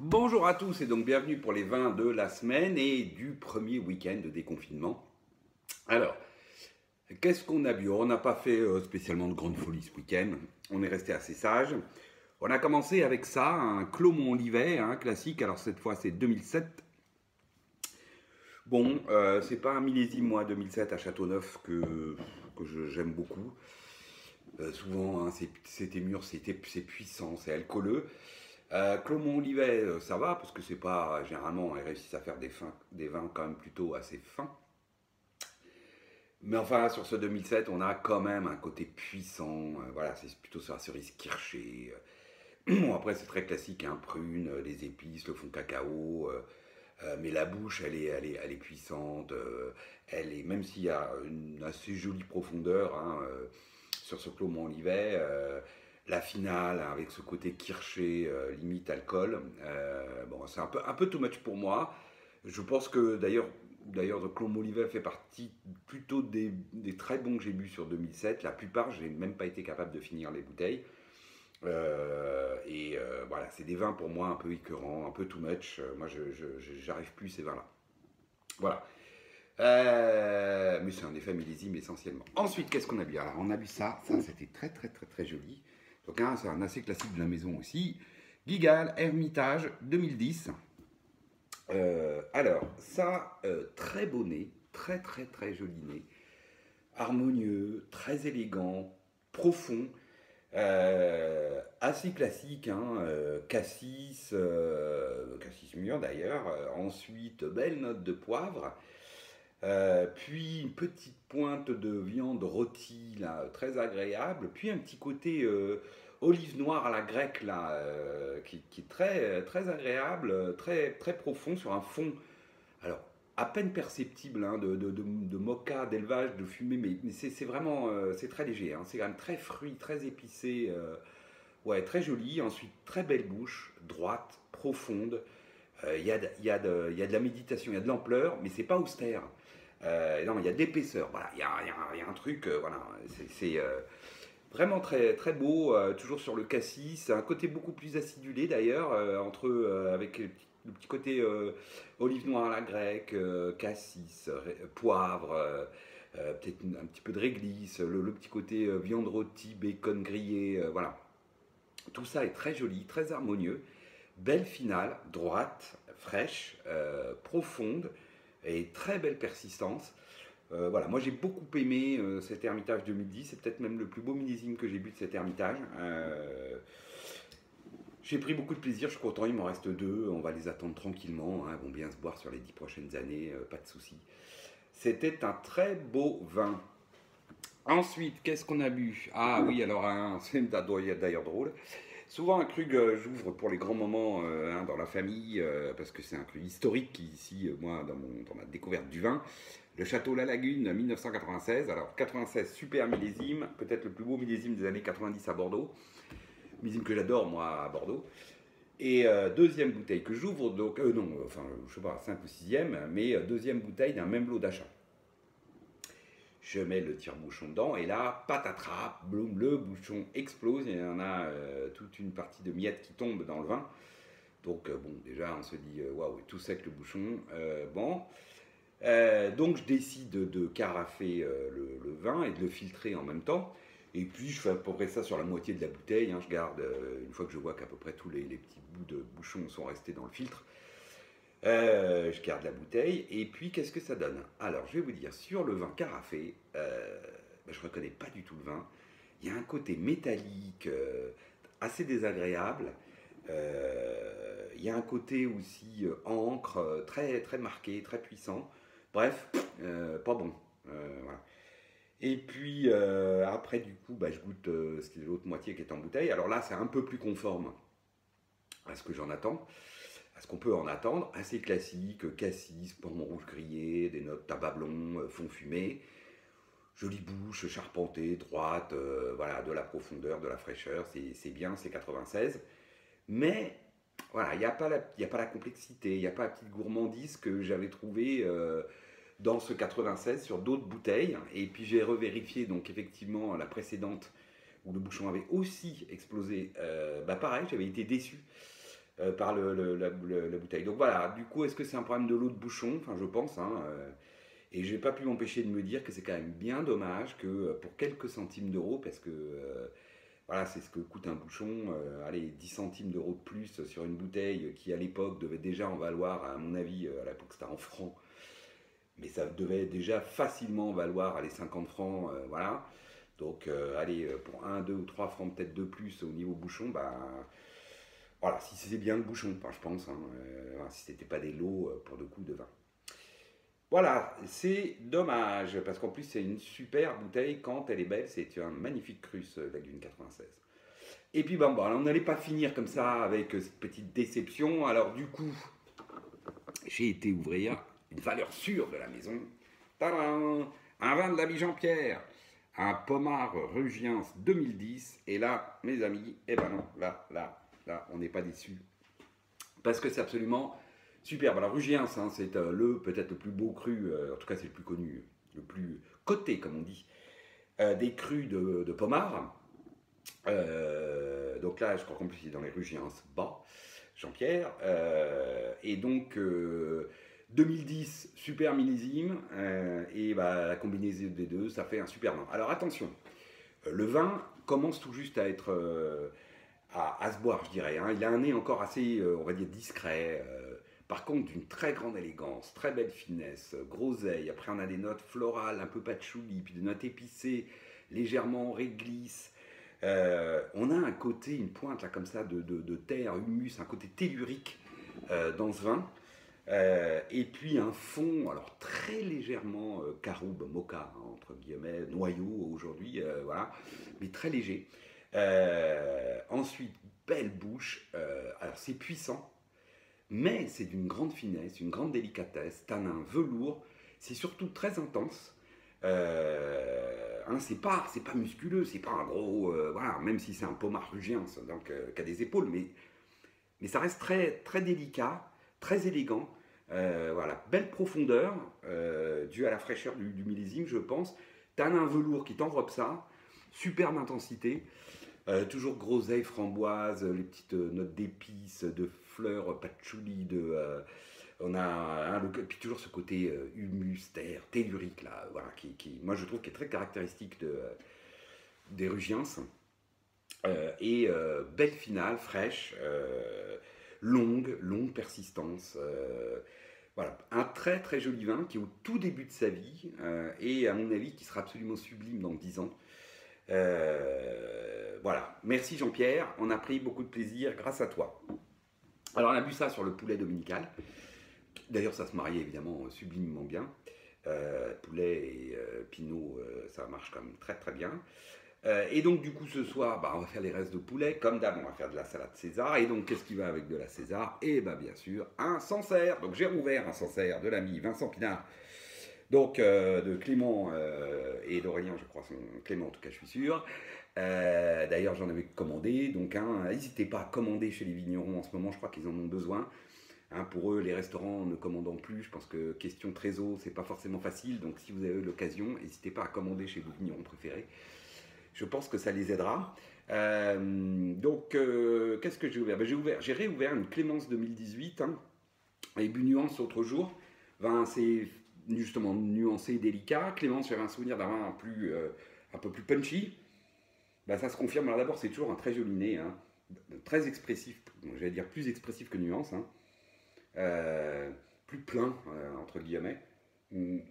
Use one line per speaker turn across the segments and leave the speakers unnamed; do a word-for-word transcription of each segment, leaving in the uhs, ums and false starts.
Bonjour à tous et donc bienvenue pour les vins de la semaine et du premier week-end de déconfinement. Alors, qu'est-ce qu'on a bu? On n'a pas fait euh, spécialement de grande folie ce week-end, on est resté assez sage. On a commencé avec ça, un Clos-Mont-Livet, hein, classique, alors cette fois c'est deux mille sept. Bon, euh, c'est pas un millésime moi deux mille sept à Châteauneuf que, que je- j'aime beaucoup. Euh, souvent hein, c'est c'est mûr, c'est c'est puissant, c'est alcooleux. Euh, Clos-Mont-Livet, euh, ça va, parce que c'est pas. Généralement, ils réussissent à faire des, fins- des vins quand même plutôt assez fins. Mais enfin, sur ce deux mille sept, on a quand même un côté puissant. Euh, voilà, c'est plutôt sur la cerise Kirché. Euh. Bon, après, c'est très classique, hein, prune, euh, les épices, le fond cacao. Euh, euh, mais la bouche, elle est, elle est, elle est puissante. Euh, elle est, même s'il y a une assez jolie profondeur hein, euh, sur ce Clos-Mont-Livet, euh, la finale hein, avec ce côté kirché, euh, limite alcool, euh, bon, c'est un peu, un peu too much pour moi. Je pense que d'ailleurs, d'ailleurs, le Clos-Mont-Livet fait partie plutôt des, des très bons que j'ai bu sur deux mille sept. La plupart, j'ai même pas été capable de finir les bouteilles. Euh, et euh, voilà, c'est des vins pour moi un peu écœurants, un peu too much. Euh, moi, je, je, je- j'arrive plus ces vins-là. Voilà. Euh, mais c'est un effet millésime essentiellement. Ensuite, qu'est-ce qu'on a bu? Alors, on a bu ça. Ça, c'était très, très, très, très joli. Donc, hein, c'est un assez classique de la maison aussi. Gigal, Hermitage, deux mille dix. Euh, alors, ça, euh, très beau nez, très, très, très joli nez. Harmonieux, très élégant, profond. Euh, assez classique, hein, euh, cassis, euh, cassis mûr d'ailleurs. Euh, ensuite, belle note de poivre. Euh, puis une petite pointe de viande rôtie, là, très agréable. Puis un petit côté euh, olive noire à la grecque, là, euh, qui, qui est très, très agréable, très, très profond sur un fond. Alors, à peine perceptible hein, de, de, de, de moka, d'élevage, de fumée, mais, mais c'est c'est vraiment euh, c'est très léger. Hein, c'est quand même très fruit, très épicé. Euh, ouais, très joli. Ensuite, très belle bouche, droite, profonde. Euh, Il y, a de- il y, a de- il y a de la méditation, il y a de l'ampleur, mais c'est pas austère. Euh, non, il y a de l'épaisseur. Voilà, il y a, il y a- il y a un truc. Euh, voilà, c'est c'est, euh, vraiment très, très beau. Euh, toujours sur le cassis. Un côté beaucoup plus acidulé d'ailleurs, euh, entre euh, avec le petit, le petit côté euh, olive noire à la grecque, euh, cassis, ré- poivre. Euh, euh, peut-être une- un petit peu de réglisse, le, le petit côté euh, viande rôtie, bacon grillé, euh, voilà. Tout ça est très joli, très harmonieux. Belle finale, droite, fraîche, euh, profonde et très belle persistance. Euh, voilà, moi j'ai beaucoup aimé euh, cet Hermitage deux mille dix, c'est peut-être même le plus beau millésime que j'ai bu de cet Hermitage. Euh, j'ai pris beaucoup de plaisir, je suis content, il m'en reste deux, on va les attendre tranquillement, hein, elles vont bien se boire sur les dix prochaines années, euh, pas de souci. C'était un très beau vin. Ensuite, qu'est-ce qu'on a bu? Ah oui, alors hein, c'est d'ailleurs drôle. Souvent un cru que j'ouvre pour les grands moments euh, hein, dans la famille, euh, parce que c'est un cru historique qui ici, euh, moi, dans, mon, dans ma découverte du vin. Le Château La Lagune mille neuf cent quatre-vingt-seize. Alors quatre-vingt-seize, super millésime, peut-être le plus beau millésime des années quatre-vingt-dix à Bordeaux. Millésime que j'adore moi à Bordeaux. Et euh, deuxième bouteille que j'ouvre, donc, euh, non, enfin, je sais pas, cinq ou sixième, mais euh, deuxième bouteille d'un même lot d'achat. Je mets le tire-bouchon dedans et là, patatras, bloum, le bouchon explose. Il y en a euh, toute une partie de miettes qui tombent dans le vin. Donc, euh, bon, déjà, on se dit, euh, waouh, tout sec le bouchon. Euh, bon. Euh, donc, je décide de, de carafer euh, le, le vin et de le filtrer en même temps. Et puis, je fais à peu près ça sur la moitié de la bouteille. Hein. Je garde, euh, une fois que je vois qu'à peu près tous les, les petits bouts de bouchon sont restés dans le filtre, euh, je garde la bouteille. Et puis, qu'est-ce que ça donne? Alors, je vais vous dire, sur le vin carafé, euh, ben, je ne reconnais pas du tout le vin. Il y a un côté métallique euh, assez désagréable. Euh, il y a un côté aussi euh, encre, euh, très, très marqué, très puissant. Bref, euh, pas bon. Euh, voilà. Et puis euh, après, du coup, bah, je goûte euh, ce qui est l'autre moitié qui est en bouteille. Alors là, c'est un peu plus conforme à ce que j'en attends, à ce qu'on peut en attendre. Assez classique, cassis, pomme rouge grillé, des notes tabac blond, euh, fond fumé. Jolie bouche, charpentée, droite, euh, voilà, de la profondeur, de la fraîcheur, c'est bien, c'est quatre-vingt-seize. Mais voilà, il n'y a, pas la- y a pas la complexité, il n'y a pas la petite gourmandise que j'avais trouvée euh, dans ce quatre-vingt-seize sur d'autres bouteilles. Et puis j'ai revérifié donc effectivement la précédente où le bouchon avait aussi explosé. Euh, bah pareil, j'avais été déçu. euh, par le, le- la, le- la bouteille. Donc voilà, du coup, est-ce que c'est un problème de l'eau de bouchon? Enfin, je pense, hein, euh, et j'ai pas pu m'empêcher de me dire que c'est quand même bien dommage que euh, pour quelques centimes d'euros, parce que euh, voilà, c'est ce que coûte un bouchon, euh, allez, dix centimes d'euros de plus sur une bouteille qui à l'époque devait déjà en valoir, à mon avis, euh, à l'époque c'était en francs, mais ça devait déjà facilement valoir, allez, cinquante francs, euh, voilà. Donc, euh, allez, euh, pour un, deux ou trois francs peut-être de plus au niveau bouchon, bah voilà, si c'est bien le bouchon, enfin, je pense, hein, euh, voilà, si c'était pas des lots euh, pour le coup de vin. Voilà, c'est dommage, parce qu'en plus c'est une super bouteille quand elle est belle, c'est un magnifique cru ce Lagune quatre-vingt-seize. Et puis bon, bon, on n'allait pas finir comme ça avec euh, cette petite déception, alors du coup, j'ai été ouvrir une valeur sûre de la maison. Tadam! Un vin de l'ami Jean-Pierre, un Pommard Rugiens deux mille dix, et là, mes amis, eh ben non, là, là, là, on n'est pas déçus. Parce que c'est absolument superbe. Alors Rugiens, hein, c'est euh, le peut-être le plus beau cru, euh, en tout cas c'est le plus connu, le plus coté comme on dit, euh, des crus de, de Pommard. Euh, donc là, je crois qu'en plus il est dans les Rugiens bas, Jean-Pierre. Euh, et donc euh, deux mille dix, super millésime, euh, et bah, la combinaison des deux, ça fait un super vin. Alors attention, euh, le vin commence tout juste à être euh, à, à se boire, je dirais, hein. Il a un nez encore assez, euh, on va dire, discret. euh, par contre, d'une très grande élégance, très belle finesse, euh, groseille. Après, on a des notes florales, un peu patchouli, puis des notes épicées, légèrement réglisse. Euh, on a un côté, une pointe là comme ça de, de- de terre, humus, un côté tellurique euh, dans ce vin. Euh, et puis un fond, alors très légèrement euh, caroube, mocha, hein, entre guillemets, noyau aujourd'hui, euh, voilà, mais très léger. Euh, ensuite, belle bouche. Euh, alors c'est puissant, mais c'est d'une grande finesse, une grande délicatesse. Tanin, velours. C'est surtout très intense. Euh, hein, c'est pas, c'est pas musculeux, c'est pas un gros, euh, voilà, même si c'est un pommard rugien, donc euh, qui a des épaules, mais mais ça reste très, très délicat, très élégant. Euh, voilà, belle profondeur, euh, due à la fraîcheur du, du millésime, je pense. T'as un velours qui t'enveloppe ça, superbe intensité, euh, toujours groseille, framboise, les petites euh, notes d'épices, de fleurs, patchouli, de, euh, on a hein, le, puis toujours ce côté euh, humus, terre, tellurique là, voilà, qui, qui, moi je trouve qui est très caractéristique de, euh, des Rugiens. Euh, et euh, belle finale, fraîche, euh, longue, longue persistance. Euh, voilà, un très très joli vin qui est au tout début de sa vie euh, et à mon avis qui sera absolument sublime dans dix ans. Euh, voilà, merci Jean-Pierre, on a pris beaucoup de plaisir grâce à toi. Alors on a bu ça sur le poulet dominical. D'ailleurs ça se mariait évidemment sublimement bien. Euh, poulet et euh, pinot, euh, ça marche quand même très très bien. Euh, et donc, du coup, ce soir, bah, on va faire les restes de poulet. Comme d'hab, on va faire de la salade César. Et donc, qu'est-ce qui va avec de la César? Et bah, bien sûr, un Sancerre. Donc, j'ai rouvert un Sancerre de l'ami Vincent Pinard. Donc, euh, de Clément euh, et d'Aurélien, je crois, son Clément, en tout cas, je suis sûr. Euh, D'ailleurs, j'en avais commandé. Donc, hein, n'hésitez pas à commander chez les vignerons en ce moment. Je crois qu'ils en ont besoin. Hein, pour eux, les restaurants ne commandant plus, je pense que question trésor, c'est pas forcément facile. Donc, si vous avez eu l'occasion, n'hésitez pas à commander chez vos vignerons préférés. Je pense que ça les aidera. Euh, donc, euh, qu'est-ce que j'ai ouvert, ben, j'ai, ouvert j'ai réouvert une Clémence deux mille dix-huit, hein, et bu nuance l'autre jour. Vin assez justement nuancé et délicat. Clémence, j'avais un souvenir d'un vin plus, euh, un peu plus punchy. Ben, ça se confirme. Alors d'abord, c'est toujours un très joli nez, hein, très expressif, j'allais dire plus expressif que nuance, hein, euh, plus plein, euh, entre guillemets. Hum,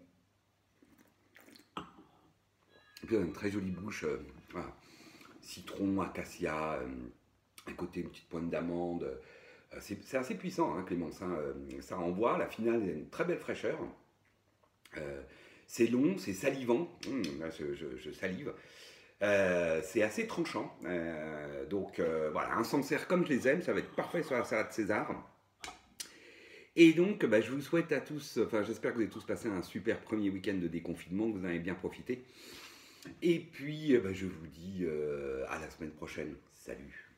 puis, une très jolie bouche, euh, voilà. Citron, acacia, euh, à côté une petite pointe d'amande. Euh, c'est c'est assez puissant, hein, Clémence. Hein, euh, ça envoie. La finale, il y a une très belle fraîcheur. Euh, c'est long, c'est salivant. Hum, là, je, je- je salive. Euh, c'est assez tranchant. Euh, donc euh, voilà, un Sancerre comme je les aime, ça va être parfait sur la salade César. Et donc, bah, je vous souhaite à tous, enfin j'espère que vous avez tous passé un super premier week-end de déconfinement, que vous en avez bien profité. Et puis, euh, bah, je vous dis euh, à la semaine prochaine. Salut.